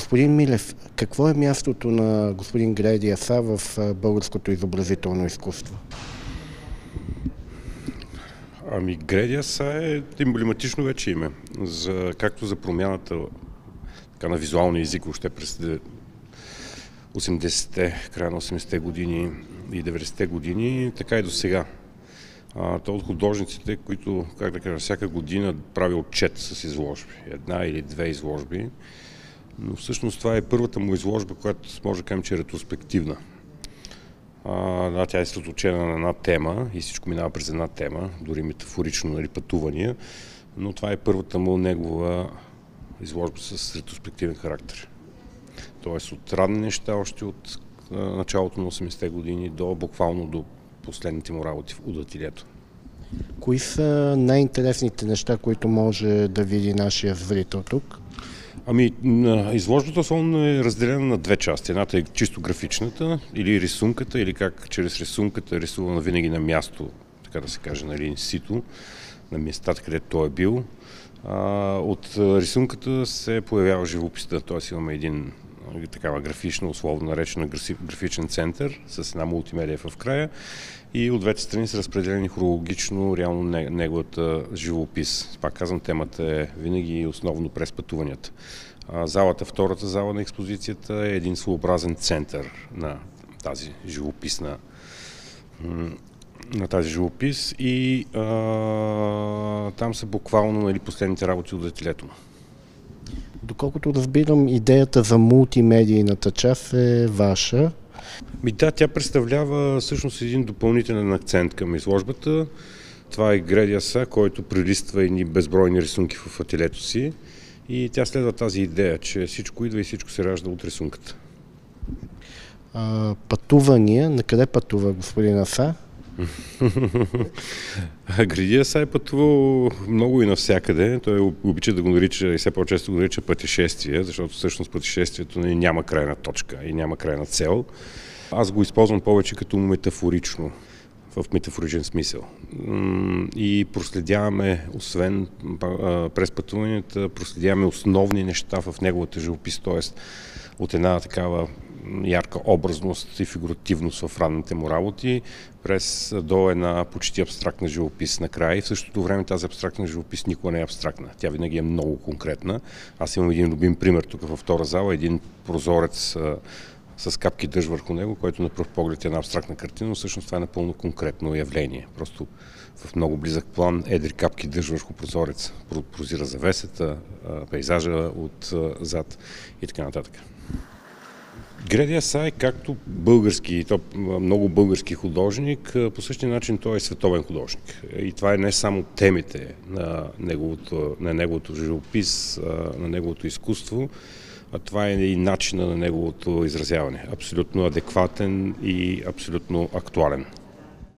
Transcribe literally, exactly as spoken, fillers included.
Господин Милев, какво е мястото на господин Греди Асса в българското изобразително изкуство? Ами Греди Асса е емблематично вече име, за, както за промяната така, на визуалния език още през осемдесетте, края на осемдесетте години и деветдесетте години, така и до сега. Той от художниците, които, как да кажа, всяка година прави отчет с изложби. Една или две изложби. Но всъщност това е първата му изложба, която може да кажем, че е ретроспективна. А, да, тя е съсредоточена на една тема и всичко минава през една тема, дори метафорично, нали, пътувания, но това е първата му негова изложба с ретроспективен характер. Тоест от ранни неща, още от а, началото на осемдесетте години до буквално до последните му работи от ателието. Кои са най-интересните неща, които може да види нашия зрител тук? Ами, изложбата основно е разделена на две части. Едната е чисто графичната, или рисунката, или как чрез рисунката е рисувана винаги на място, така да се каже, нали, инситу, на местата, където той е бил. А, от рисунката се появява живописта, т.е. имаме един такава графична, условно наречена графичен център с една мултимедия в края и от двете страни са разпределени хронологично реално неговата живопис. Пак казвам, темата е винаги основно през пътуванията. Залата, втората зала на експозицията е един своеобразен център на тази живописна на тази живопис и а, там са буквално, нали, последните работи от ателието му. Доколкото разбирам, идеята за мултимедийната част е ваша. Ми да, тя представлява всъщност един допълнителен акцент към изложбата. Това е Греди Асса, който прилиства едни безбройни рисунки в ателието си и тя следва тази идея, че всичко идва и всичко се ражда от рисунката. А, пътувания, на къде пътува господин Асса? Греди Асса е пътувал много и навсякъде. Той обича да го нарича и все по-често го нарича пътешествие, защото всъщност пътешествието няма крайна точка и няма крайна цел. Аз го използвам повече като метафорично, в метафоричен смисъл. И проследяваме, освен през пътуванията, проследяваме основни неща в неговата живопис, т.е. от една такава ярка образност и фигуративност в ранните му работи, през до една почти абстрактна живопис накрая. И в същото време тази абстрактна живопис никога не е абстрактна. Тя винаги е много конкретна. Аз имам един любим пример тук във втора зала, един прозорец а, с капки дъжд върху него, който на пръв поглед е една абстрактна картина, но всъщност това е напълно конкретно явление. Просто в много близък план едри капки дъжд върху прозорец прозира завесата, пейзажа от зад и така нататък. Греди Асса е както български, то много български художник, по същия начин той е световен художник. И това е не само темите на неговото, на неговото живопис, на неговото изкуство, а това е и начина на неговото изразяване. Абсолютно адекватен и абсолютно актуален.